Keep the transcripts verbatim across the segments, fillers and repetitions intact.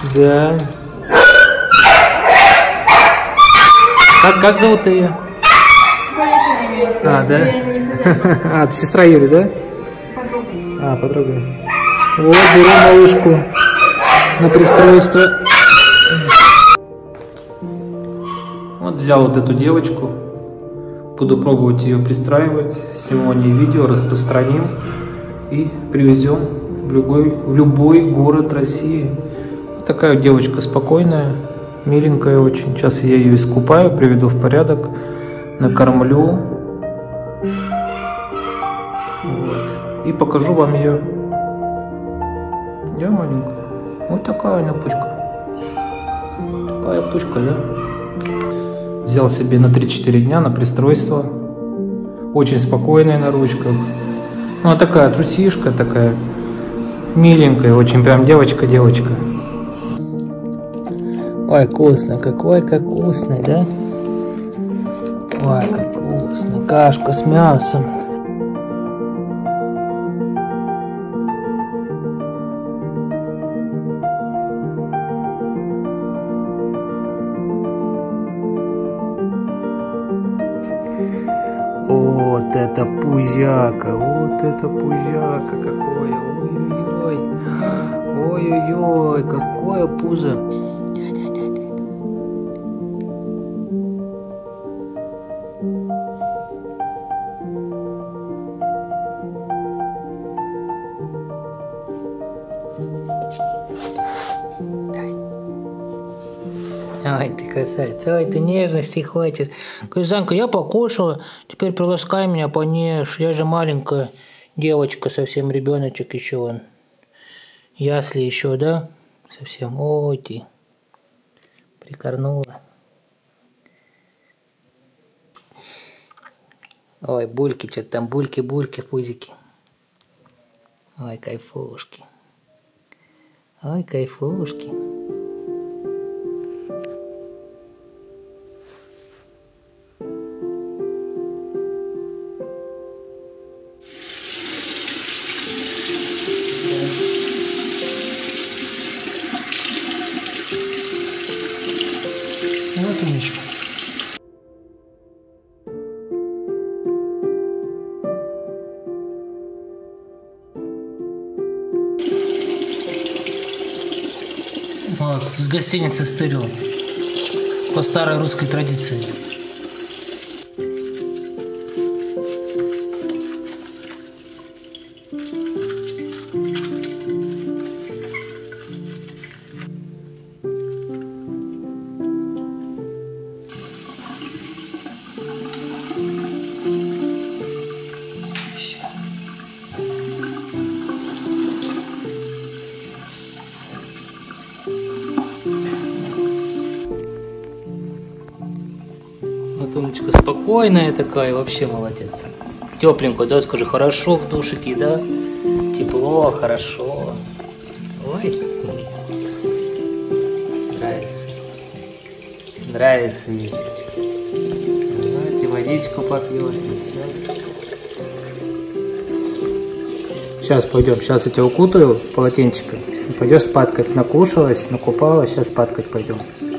Да. Как, как зовут ее? А, да? А, сестра Юли, да? Подруга. А, подруга. Вот, беру малышку на пристройство. Вот взял вот эту девочку. Буду пробовать ее пристраивать. Сегодня видео распространим и привезем в любой, в любой город России. Вот такая вот девочка спокойная, миленькая очень. Сейчас я ее искупаю, приведу в порядок, накормлю. Вот. И покажу вам ее. Я маленькая. Вот такая она пучка. Такая пучка, да? Взял себе на три-четыре дня на пристройство. Очень спокойная на ручках. Ну, а такая трусишка, такая миленькая. Очень прям девочка-девочка. Ой, вкусно. Какой, как вкусный, да? Ой, как вкусно. Кашка с мясом. Вот это пузяка, вот это пузяка какое, ой-ой-ой, ой-ой-ой, какое пузо. Ой, ты красавица, ой, ты нежности хочешь. Занька, я покушала, теперь приласкай меня, понежь. Я же маленькая девочка, совсем ребеночек еще он. Ясли еще, да? Совсем, ой ты. Прикорнула. Ой, бульки, что-то там, бульки-бульки, пузики. Ой, кайфушки. Ой, кайфушки. Вот умничка. Вот, с гостиницы «Стырил». По старой русской традиции. Вот умничка, спокойная такая, вообще молодец. Тепленькая, да, скажи, хорошо в душике, да? Тепло, хорошо. Ой, нравится. Нравится мне. Вот, и водичку попьешь, и все. Сейчас пойдем, сейчас я тебя укутаю в полотенчика. Пойдешь спаткать, накушалась, накупалась, сейчас спаткать пойдем.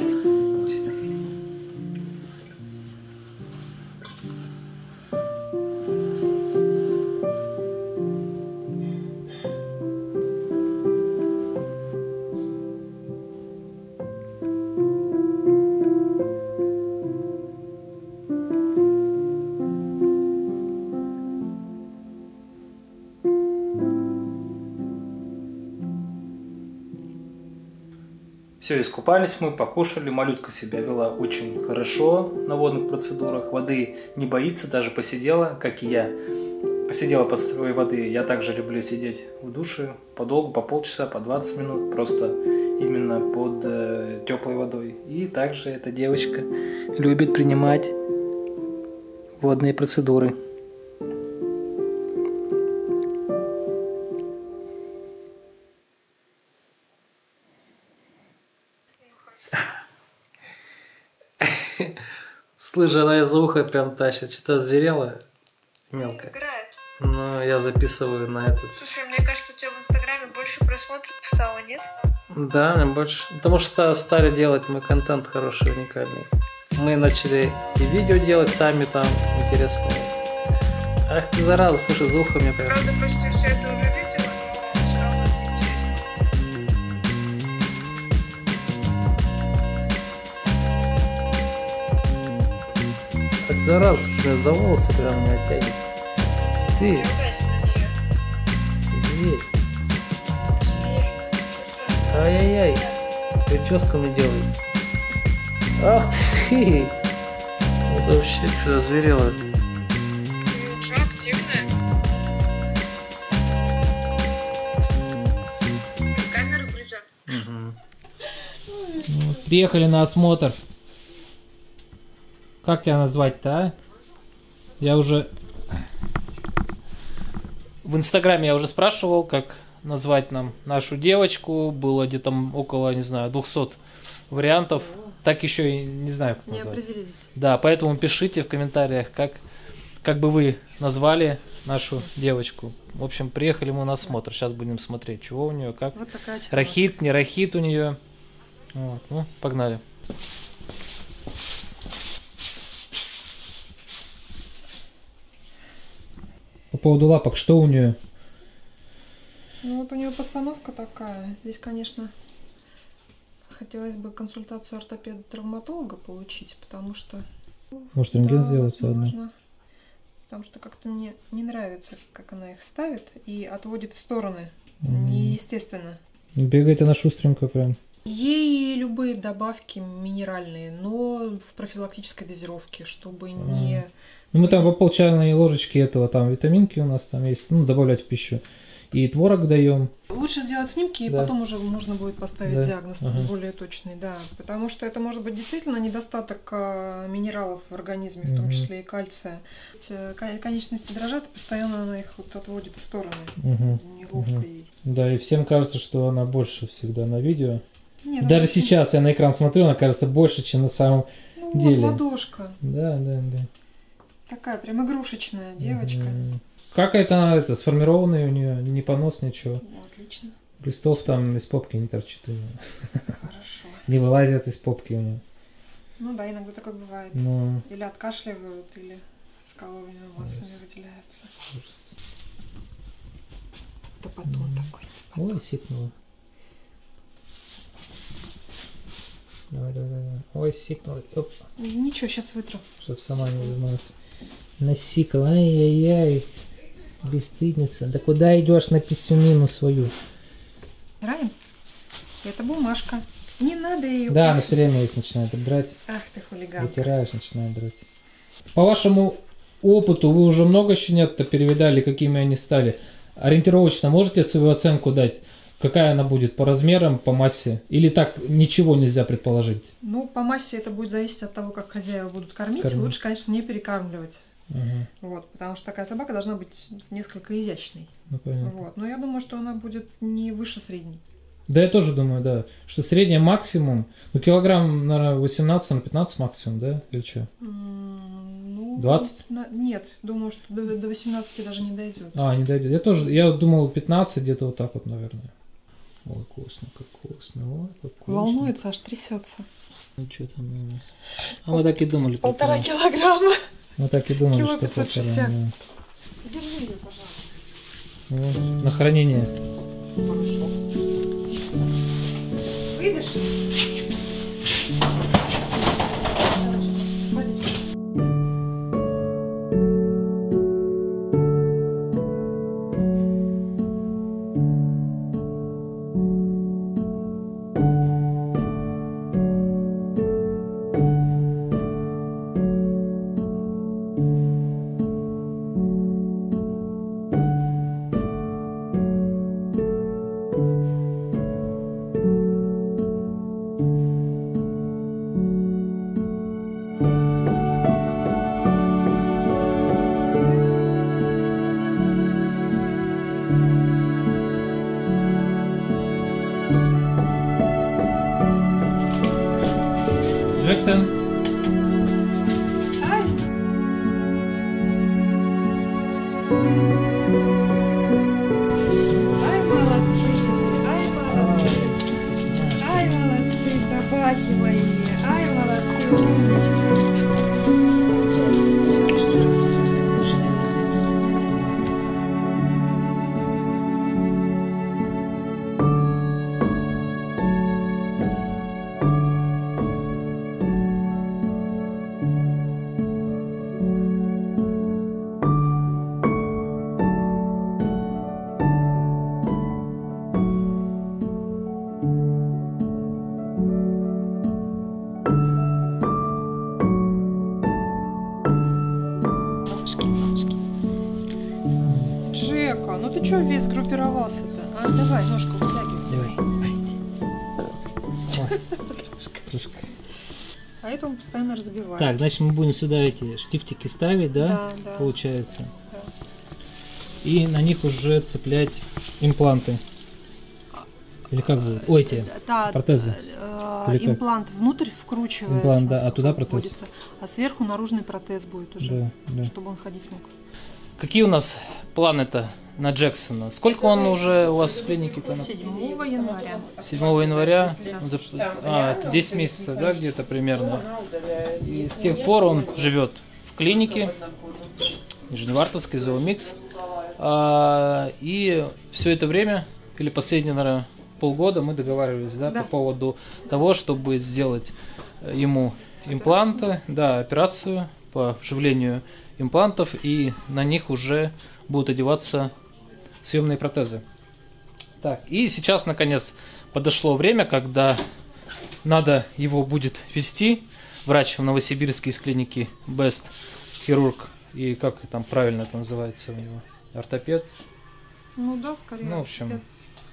Все, искупались мы, покушали, малютка себя вела очень хорошо на водных процедурах, воды не боится, даже посидела, как и я. Посидела под струей воды, я также люблю сидеть в душе подолгу, по полчаса, по двадцать минут, просто именно под э, теплой водой. И также эта девочка любит принимать водные процедуры. Слышь, она из уха прям тащит, что-то озверела мелко. Но я записываю на этот. Слушай, мне кажется, у тебя в Инстаграме больше просмотров стало, нет? Да, больше. Потому что стали делать мы контент хороший, уникальный. Мы начали и видео делать сами там, интересные. Ах ты зараза, слушай, за ухом мне прям. Правда, почти все это уже видела, но все равно это интересно. Так зараза, слушай, за волосы прям меня тянет. Ты. Не ругайся на нее. Зверь. Зверь. Ай-яй-яй. Прическу мне делает. Ах ты! Это вообще что озверело. Что, активная? Камеру ближе. Угу. Приехали на осмотр. Как тебя назвать-то, а? Я уже... В Инстаграме я уже спрашивал, как назвать нам нашу девочку. Было где-то около, не знаю, двухсот вариантов. Так еще и не знаю, как Не назвать. определились. Да, поэтому пишите в комментариях, как, как бы вы назвали нашу девочку. В общем, приехали мы на осмотр. Сейчас будем смотреть, чего у нее, как. Вот такая чернота. Рахит, не рахит у нее. Вот, ну, погнали. По поводу лапок, что у нее? Ну вот у нее постановка такая. Здесь, конечно, хотелось бы консультацию ортопеда-травматолога получить, потому что... Может, рентген да, сделать заодно? возможно. Потому что как-то мне не нравится, как она их ставит и отводит в стороны. Мгм. Неестественно. Бегает она шустренько прям. Ей любые добавки минеральные, но в профилактической дозировке, чтобы не... Ну, мы там по пол чайной ложечки этого, там витаминки у нас там есть, ну, добавлять в пищу. И творог даем. Лучше сделать снимки, и Да. потом уже можно будет поставить Да. диагноз Ага. более точный, да. Потому что это может быть действительно недостаток а, минералов в организме, в том Мгм. числе и кальция. Ведь, э, кон- конечности дрожат, и постоянно она их вот отводит в стороны. Мгм. Неловко Мгм. ей. Да, и всем кажется, что она больше всегда на видео. Нет, Даже она- сейчас я на экран смотрю, она кажется больше, чем на самом... Ну, деле. вот ладошка. Да, да, да. Такая прям игрушечная девочка. Мгм. Как это она, это, сформированная у нее, не понос, ничего. Ну, отлично. Листов там из попки не торчит у нее. Хорошо. Не вылазят из попки у нее. Ну да, иногда такое бывает. Ну, Или откашливают, или скаловыми массами выделяются. Топотун такой. ой, сикнула. Давай, давай, давай. Ой, сикнула. Оп, Ничего, сейчас вытру. чтоб сама не вернулась. Насикала, ай-яй-яй. Бесстыдница. Да куда идешь на писюнину свою? Ранен? Это бумажка. Не надо ее. Да, она все время их начинает брать. Ах ты хулиган. Вытираешь, начинает драть. По вашему опыту, вы уже много щенят-то перевидали, какими они стали? Ориентировочно можете свою оценку дать? Какая она будет по размерам, по массе? Или так ничего нельзя предположить? Ну, по массе это будет зависеть от того, как хозяева будут кормить. Кормить. Лучше, конечно, не перекармливать. Ага, Вот, потому что такая собака должна быть несколько изящной. ну понятно. Вот. Но я думаю, что она будет не выше средней. Да, я тоже думаю, да. Что средняя максимум, ну килограмм, наверное, восемнадцать на пятнадцать максимум, да? Или что? М, Ну, двадцать? на- Нет, думаю, что до, до восемнадцати даже не дойдет. А, не дойдет. Я тоже, я думал пятнадцать, где-то вот так вот, наверное. Ой, вкусно, как вкусно. Ой, как вкусно. Волнуется, аж трясется. Ну что там? ну, А мы так и думали. Полтора полтора. килограмма. Мы так и думали, Кило что пятьсот полтора, шестьдесят. да. Держи ее, пожалуйста. Вот, на хранение. Хорошо. Выйдешь? Джексон. Ай! Ай, молодцы! Ай, молодцы! собаки мои. Ай, молодцы, умнички. Джека, ну ты чё весь группировался-то? А, давай, ножку вытягивай. Давай. Трошка. А это он постоянно разбивает. Так, значит, мы будем сюда эти штифтики ставить, да? Да, да. Получается. Да. И на них уже цеплять импланты. Или как будет? Ой, эти Да, протезы. э, Или как? имплант внутрь вкручивается, Имплант, да, а туда протез. вводится, а сверху наружный протез будет уже, Да, да. чтобы он ходить мог. Какие у нас планы-то на Джексона? Сколько он уже у вас в клинике? седьмого января. седьмого января? А, это десять месяцев, да, где-то примерно. И с тех пор он живет в клинике Нижневартовской, Зоомикс. А, и все это время, или последние, наверное, полгода мы договаривались, да, Да. по поводу того, чтобы сделать ему импланты, да, операцию по вживлению имплантов, и на них уже будут одеваться съемные протезы. Так, и сейчас, наконец, подошло время, когда надо его будет вести. Врач в Новосибирске из клиники Best, хирург, и как там правильно это называется у него, ортопед. Ну да, скорее. Ну, в общем, ортопед.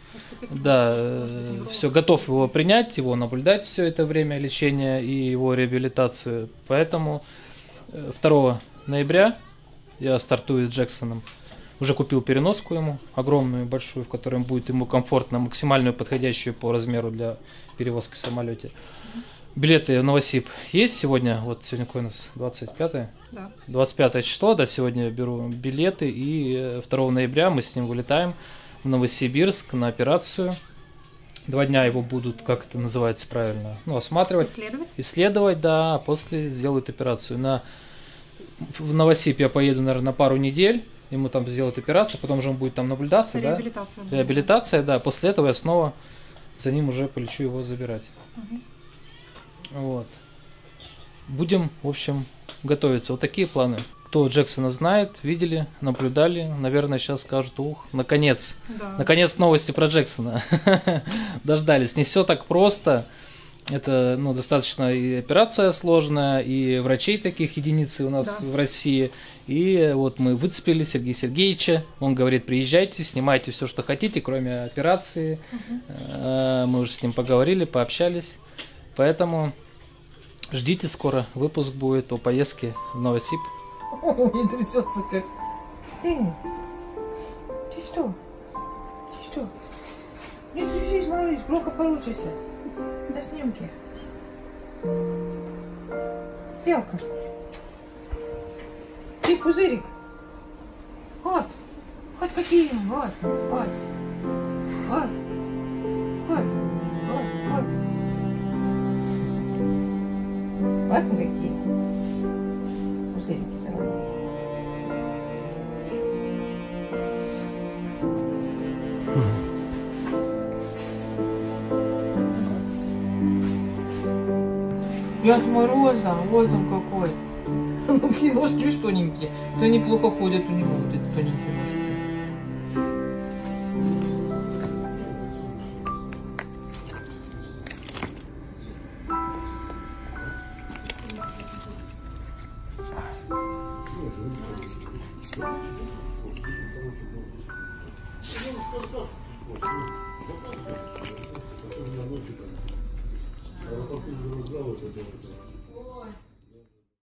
да, все, готов его принять, его наблюдать все это время лечения и его реабилитацию. Поэтому второго ноября я стартую с Джексоном. Уже купил переноску ему, огромную, большую, в которой будет ему комфортно, максимальную, подходящую по размеру для перевозки в самолете. Билеты в Новосиб есть сегодня, вот сегодня какое у нас, двадцать пятое? Да. двадцать пятое число, да, сегодня я беру билеты, и второго ноября мы с ним вылетаем в Новосибирск на операцию. Два дня его будут, как это называется правильно, ну, осматривать. Исследовать? Исследовать, да, а после сделают операцию. На, в Новосиб я поеду, наверное, на пару недель, ему там сделают операцию, потом же он будет там наблюдаться, да? Реабилитация. будет. Реабилитация, да. После этого я снова за ним уже полечу его забирать. Мгм. Вот. Будем, в общем, готовиться. Вот такие планы. Кто Джексона знает, видели, наблюдали, наверное, сейчас скажут: ух, наконец, Да. наконец новости про Джексона. Дождались. Не все так просто. Это, ну, достаточно и операция сложная, и врачей таких единицы у нас Да. в России. И вот мы выцепили Сергея Сергеевича. Он говорит: приезжайте, снимайте все, что хотите, кроме операции. Э, Мы уже с ним поговорили, пообщались. Поэтому ждите, скоро выпуск будет о поездке в Новосиб. Не трясется как. Ты, ты что? Ты что? Не трясись, малыш, плохо получится. На снимке. Белка. Ты пузырик. Вот. Вот какие. Вот. Вот. Вот. Вот. Вот. Вот. Вот мы какие. Пузырики золотые. Я с мороза, вот он какой. Ну, какие ножки, видишь, тоненькие. То они плохо ходят у него, вот эти тоненькие ножки. А потом раздал это дело.